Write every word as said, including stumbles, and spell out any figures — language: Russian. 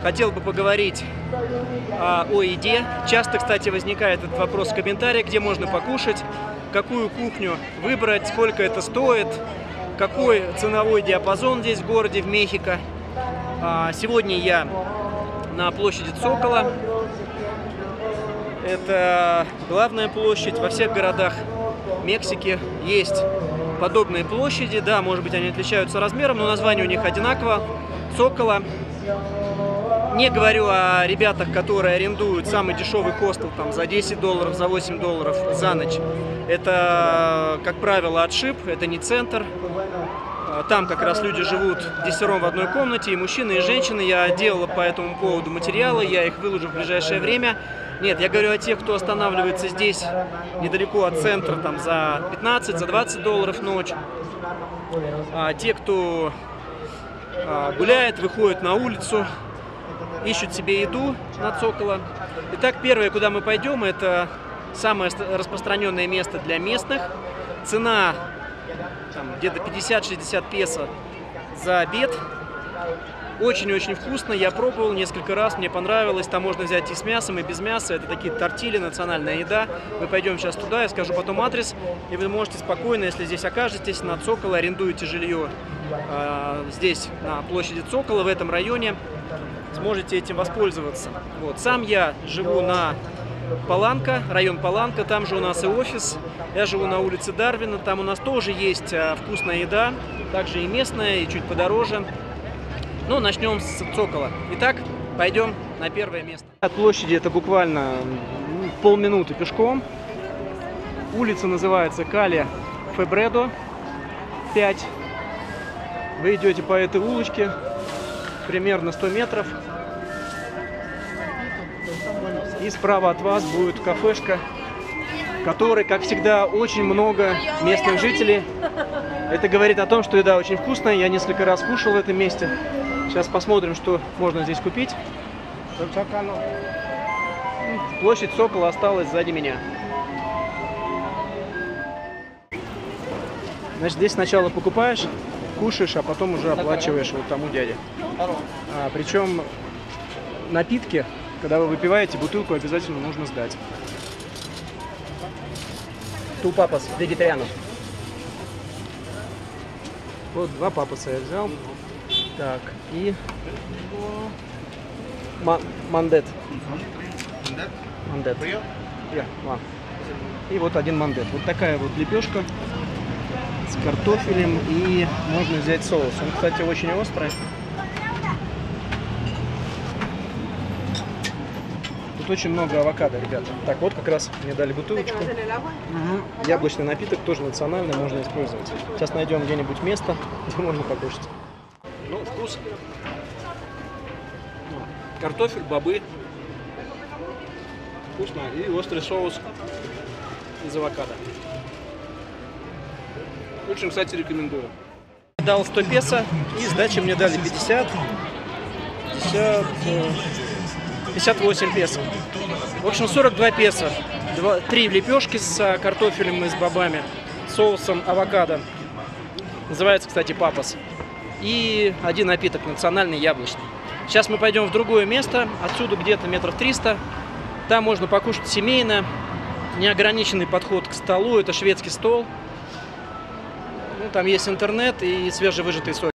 хотел бы поговорить а, о еде. Часто, кстати, возникает этот вопрос в комментариях, где можно покушать, какую кухню выбрать, сколько это стоит, какой ценовой диапазон здесь в городе, в Мехико. А, сегодня я на площади Цокола. Это главная площадь. Во всех городах Мексики есть подобные площади. Да, может быть, они отличаются размером, но название у них одинаково. Цокола. Не говорю о ребятах, которые арендуют самый дешевый хостел там, за десять долларов, за восемь долларов за ночь. Это, как правило, отшиб, это не центр. Там как раз люди живут десятером в одной комнате, и мужчины, и женщины. Я делала по этому поводу материалы, я их выложу в ближайшее время. Нет, я говорю о тех, кто останавливается здесь, недалеко от центра, там, за пятнадцать, за двадцать долларов в ночь. А те, кто а, гуляет, выходит на улицу, ищут себе еду на Цокола. Итак, первое, куда мы пойдем, это самое распространенное место для местных. Цена где-то пятьдесят-шестьдесят песо за обед. Очень-очень вкусно, я пробовал несколько раз, мне понравилось. Там можно взять и с мясом, и без мяса. Это такие тортили, национальная еда. Мы пойдем сейчас туда, я скажу потом адрес. И вы можете спокойно, если здесь окажетесь, на Цокола, арендуете жилье э, здесь, на площади Цокола, в этом районе, сможете этим воспользоваться. Вот. Сам я живу на Паланка, район Паланка, там же у нас и офис. Я живу на улице Дарвина, там у нас тоже есть э, вкусная еда, также и местная, и чуть подороже. Ну, начнем с Цокола. Итак, пойдем на первое место. От площади это буквально полминуты пешком. Улица называется Кале Фебредо пять. Вы идете по этой улочке примерно сто метров. И справа от вас будет кафешка, в которой, как всегда, очень много местных жителей. Это говорит о том, что еда очень вкусная. Я несколько раз кушал в этом месте. Сейчас посмотрим, что можно здесь купить. Площадь Цокола осталась сзади меня. Значит, здесь сначала покупаешь, кушаешь, а потом уже оплачиваешь вот тому дяде. А, причем напитки, когда вы выпиваете, бутылку обязательно нужно сдать. Ту папас, вегетарианов. Вот два папаса я взял. Так, и мандет. Мандет. Yeah, wow. И вот один мандет. Вот такая вот лепешка с картофелем, и можно взять соус. Он, кстати, очень острый. Тут очень много авокадо, ребята. Так, вот как раз мне дали бутылочку. Угу. Яблочный напиток, тоже национальный, можно использовать. Сейчас найдем где-нибудь место, где можно покушать. Ну, вкус. Картофель, бобы. Вкусно. И острый соус из авокадо. Очень, кстати, рекомендую. Дал сто песо, и сдачи мне дали пятьдесят. пятьдесят, пятьдесят восемь песо. В общем, сорок два песо. Три лепешки с картофелем и с бобами, соусом авокадо. Называется, кстати, папас. И один напиток национальный, яблочный. Сейчас мы пойдем в другое место. Отсюда где-то метров триста. Там можно покушать семейно. Неограниченный подход к столу. Это шведский стол. Ну, там есть интернет и свежевыжатый сок.